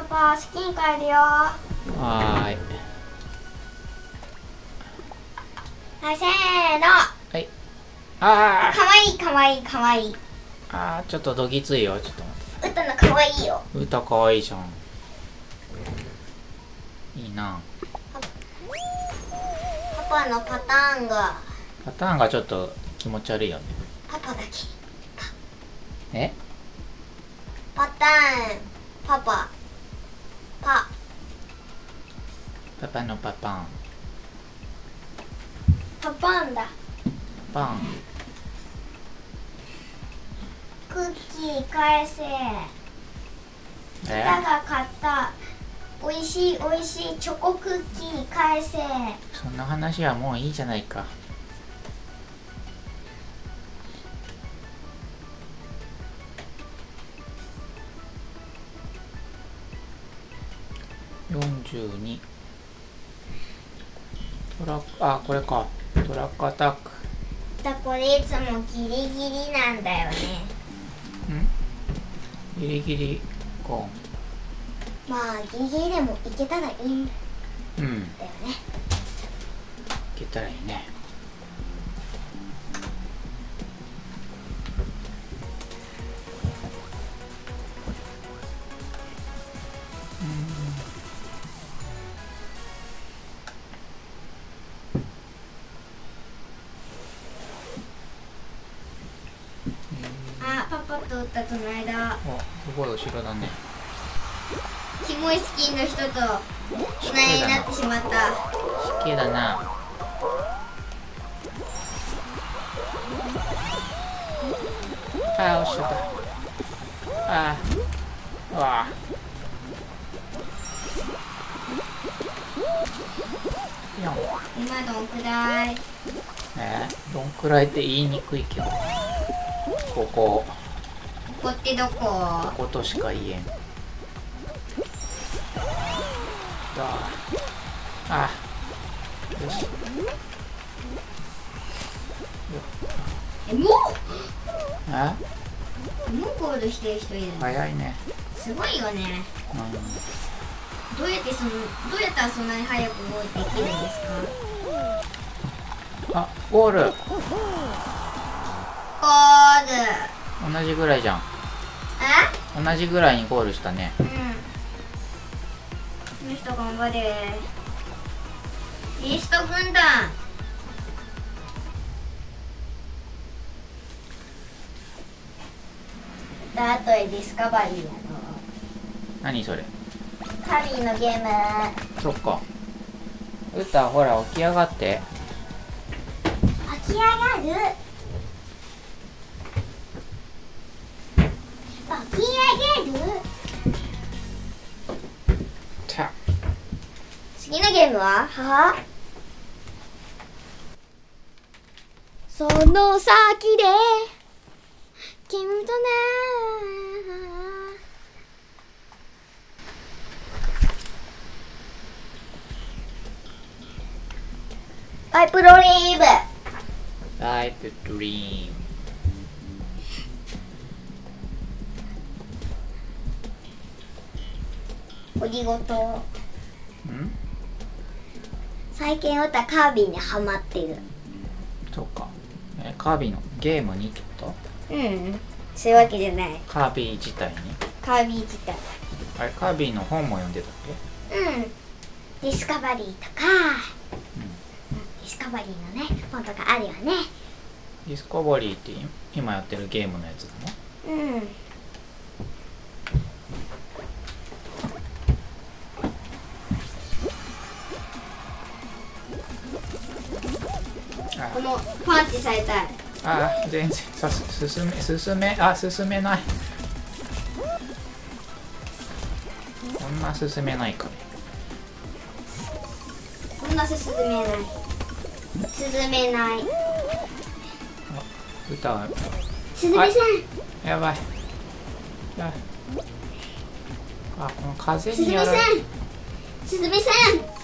パスキン帰るよ。 はーい。 はい、せーの。 はい。あかわいいかわいいかわいい。 あー、ちょっとどぎついよ。ちょっと待って。 歌のかわいいよ。 歌かわいいじゃん。いいな。 パパのパターンが。 パターンがちょっと気持ち悪いよね。 パパだけ。 え？ パターン。パパ。パ。 パパのパパン。 パパンだ。 パン。 クッキー返せ。 え？ だが買ったおいしいおいしいチョコクッキー返せ。 そんな話はもういいじゃないか。42トラック、あ、これか。トラックアタック。 これいつもギリギリなんだよね。 ギリギリコまあギリギリでもいけたらいいんだよーン。うん。いね。 けたらいいね。 あ、パパと打ったこの間。 お、すごい後ろだね。 キモいスキンの人と同じになってしまった。 湿気だな。あー、落ちちゃった。あー、うわー。よん。 今どんくらい？ どんくらいって言いにくいけど。ここ。 ここってどこ？ こことしか言えん。あ、よし。 もあ、 うゴールしてる人いるの？ 早いね。 すごいよね。 うどうやったらそんなに早くゴールできるんですか？ ん。あ、ゴール。 ゴール。 同じぐらいじゃん。同じぐらいにゴールしたね。 うん。この人頑張れ。イースト軍団。あとでディスカバリーやろ。 何それ。 カビーのゲーム。 そっか。歌、ほら、起き上がって。 起き上がる。起き上げる。次のゲームは母。その先で君とね。パイプロリーブ。 ライプドリーム。 おりごと。 ん？ 最近歌カービィにハマってる。 そうか。カービィのゲームにってこと？ うん。そういうわけじゃない。 カービィ自体に。 カービィ自体。 あれ、カービィの本も読んでたっうん。ディスカバリーとか、ディスカバリーのね本とかあるよね。 け？ディスカバリーって今やってるゲームのやつだの？ うん。このパンチされたい。 ああ、全然進めない。こんな進めないかね。 こんな進めない。進めない。 歌はすずめさん。 やばい。あ、この風すずめさにやられん。すずめさん。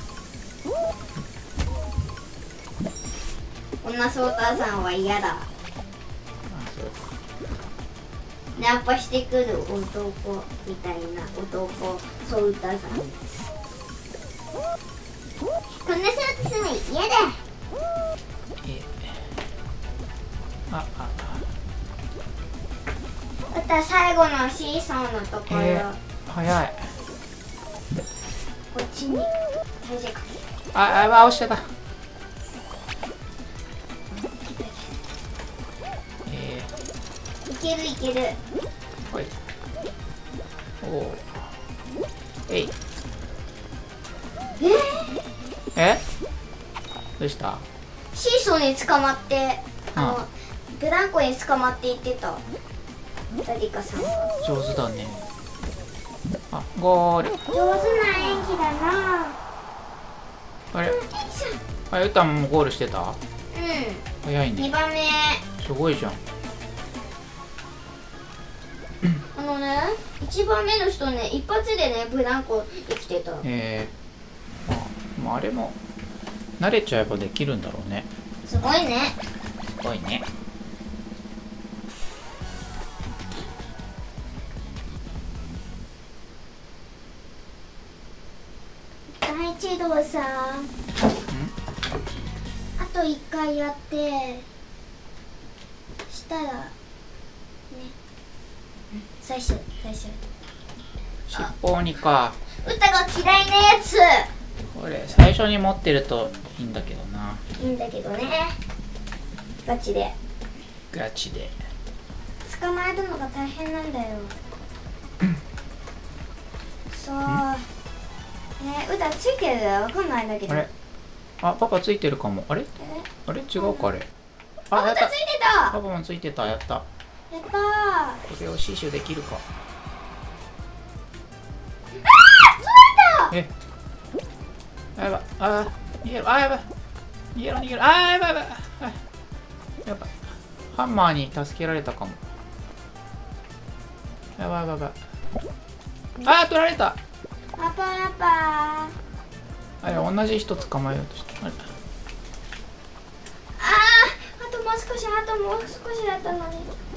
こんなソーターさんは嫌だ。 あ、そうか。 ナンパしてくる男みたいな男、そう歌さん。こんな姿するの嫌だ。また最後のシーソーのところ、 早い。 こっちに体重かける。 押しちゃった。 いけるいける。 はい。おお。えい。どうした？ シーソーに捕まってブランコに捕まっていってた誰かさんが。 上手だね。ゴール。 上手な演技だな。 あれ、うたもゴールしてた？ うん。 早いね。 2番目。 すごいじゃん。 1番目の人ね、一発でね、ブランコできてた。 あれも慣れちゃえばできるんだろうね。 すごいね。 すごいね。 大地道さん、あと1回やってしたらね、最初尻尾鬼か。 歌が嫌いなやつ。 これ最初に持ってるといいんだけどな。 いいんだけどね。ガチで捕まえるのが大変なんだよ。そう歌ついてる？わかんないんだけど。 パパついてるかも。あれ違うか。 歌ついてた。 パパもついてた。やった。 やったー。 これを死守できるか。 取られた。 やばい。逃げろ。やばい。逃げろ。やばい。やばい。ハンマーに助けられたかも。やばい。取られた。 パ同じ人捕まえようとして。 あともう少しだったのに。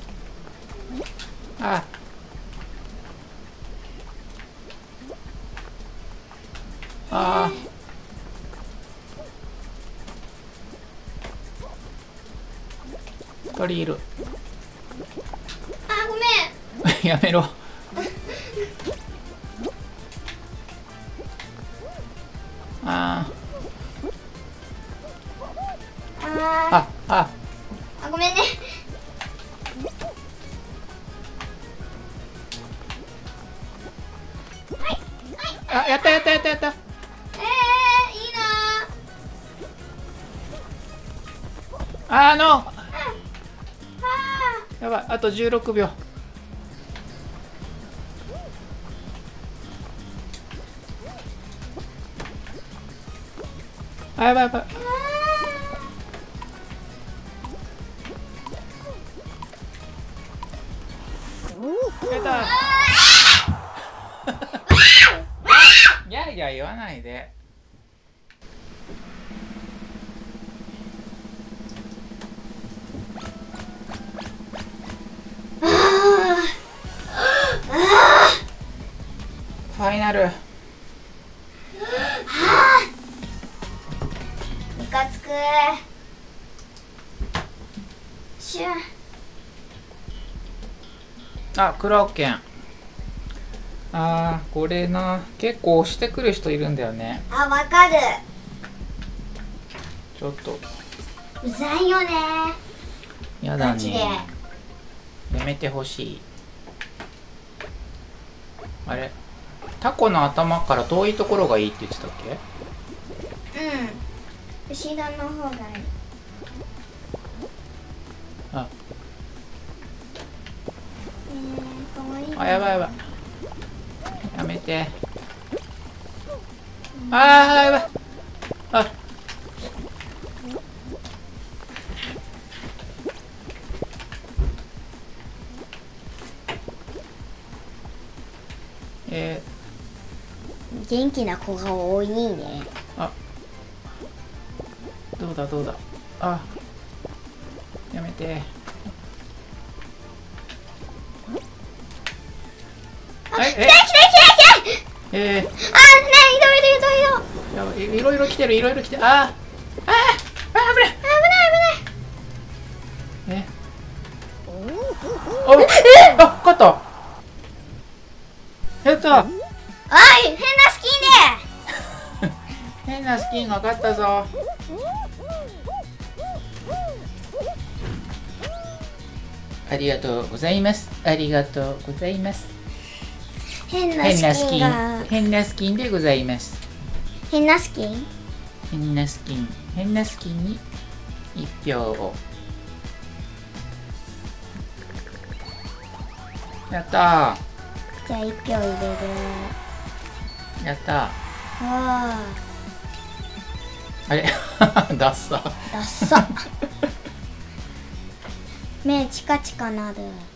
2人いる。 ごめん。やめろ。 ごめんね。 やった。 いいな。 やばい。あと16秒。やばい。ギャーギャー言わないで。ファイナル。 ムカつく。 クラオケン。これな、結構押してくる人いるんだよね。 わかる。 ちょっとうざいよね。 やだね。やめてほしい。あれ、タコの頭から遠いところがいいって言ってたっけ？ 後ろの方がいい。 やばい。やめて。やばい。 元気な子が多いね。 どうだ。やめて。 え、 ね、 いろいろ来てる、いろいろ来てる。危ない。お、勝った。やった。 おい、変なスキンで変なスキンが勝ったぞ。ありがとうございます。ありがとうございます。 変なスキンが変なスキンでございます。 変なスキン変なスキンに1票を。やったじゃあ1票入れる。 ー。やったー。 わあれダッサ。 ダッサ目チカチカなる。